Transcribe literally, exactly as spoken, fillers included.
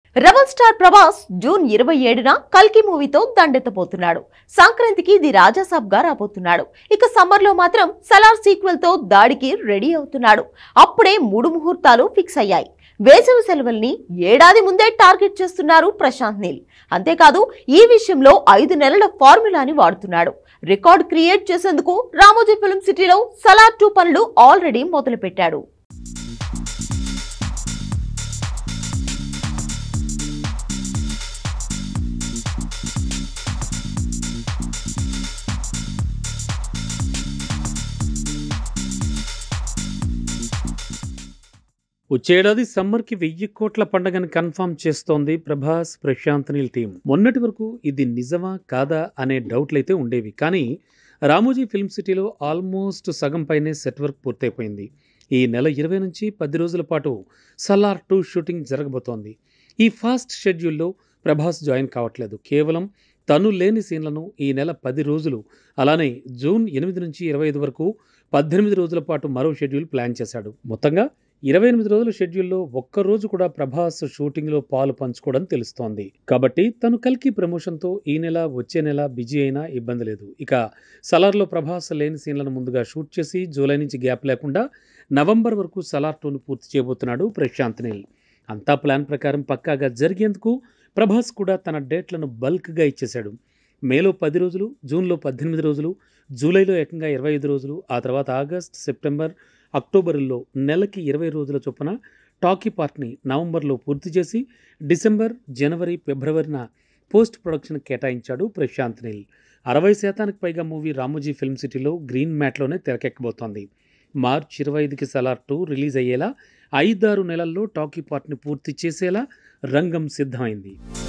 Rebel star Prabhas June ఇరవై ఏడున కల్కి మూవీతో దండెత్తపోతున్నాడు. సంక్రాంతికి ఇది రాజాసాబ్ గా రాబోతున్నాడు. ఇక సమ్మర్ లో మాత్రం సలార్ సీక్వెల్ తో దాడికి రెడీ అవుతున్నాడు. అప్పుడే మూడు ముహూర్తాలు ఫిక్స్ అయ్యాయి. వేసవి సెలవుల్ని ఏడాది ముందే టార్గెట్ చేస్తున్నారు ప్రశాంత్ నీల్. అంతేకాదు ఈ విషయంలో ఐదు నెలల ఫార్ములాని వాడుతున్నాడు. రికార్డ్ క్రియేట్ చేసేందుకు రామోజీ ఫిల్మ్ సిటీలో సలార్ టూ పనులు ఆల్రెడీ మొదలు పెట్టాడు. వచ్చేడాది సమ్మర్కి వెయ్యి కోట్ల పండగని కన్ఫర్మ్ చేస్తోంది ప్రభాస్ ప్రశాంత్ నీల్ టీం. మొన్నటి వరకు ఇది నిజమా కాదా అనే డౌట్లయితే ఉండేవి. కానీ రామోజీ ఫిల్మ్ సిటీలో ఆల్మోస్ట్ సగం పైనే సెట్ వర్క్ పూర్తయిపోయింది. ఈ నెల ఇరవై నుంచి పది రోజుల పాటు సలార్ టూ షూటింగ్ జరగబోతోంది. ఈ ఫాస్ట్ షెడ్యూల్లో ప్రభాస్ జాయిన్ కావట్లేదు. కేవలం తను లేని సీన్లను ఈ నెల పది రోజులు అలానే జూన్ ఎనిమిది నుంచి ఇరవై ఐదు వరకు పద్దెనిమిది రోజుల పాటు మరో షెడ్యూల్ ప్లాన్ చేశాడు. మొత్తంగా ఇరవై ఎనిమిది రోజుల షెడ్యూల్లో ఒక్కరోజు కూడా ప్రభాస్ షూటింగ్లో పాలు పంచుకోవడం తెలుస్తోంది. కాబట్టి తను కల్కి ప్రమోషన్తో ఈ నెల వచ్చే నెల బిజీ అయినా ఇబ్బంది లేదు. ఇక సలార్లో ప్రభాస్ లేని సీన్లను ముందుగా షూట్ చేసి జూలై నుంచి గ్యాప్ లేకుండా నవంబర్ వరకు సలార్ టూను పూర్తి చేయబోతున్నాడు ప్రశాంత్ నీల్. అంతా ప్లాన్ ప్రకారం పక్కాగా జరిగేందుకు ప్రభాస్ కూడా తన డేట్లను బల్క్గా ఇచ్చేశాడు. మేలో పది రోజులు, జూన్లో పద్దెనిమిది రోజులు, జూలైలో ఏకంగా ఇరవై ఐదు రోజులు, ఆ తర్వాత ఆగస్ట్, సెప్టెంబర్, అక్టోబర్లో నెలకి ఇరవై రోజుల చొప్పున టాకీ పార్ట్ని నవంబర్లో పూర్తి చేసి డిసెంబర్, జనవరి, ఫిబ్రవరిన పోస్ట్ ప్రొడక్షన్ కేటాయించాడు ప్రశాంత్ నీల్. అరవై శాతానికి పైగా మూవీ రామోజీ ఫిల్మ్ సిటీలో గ్రీన్ మ్యాట్లోనే తెరకెక్కబోతోంది. మార్చ్ ఇరవై ఐదుకి సలార్ టూ రిలీజ్ అయ్యేలా ఐదారు నెలల్లో టాకీ పార్ట్ని పూర్తి చేసేలా రంగం సిద్ధమైంది.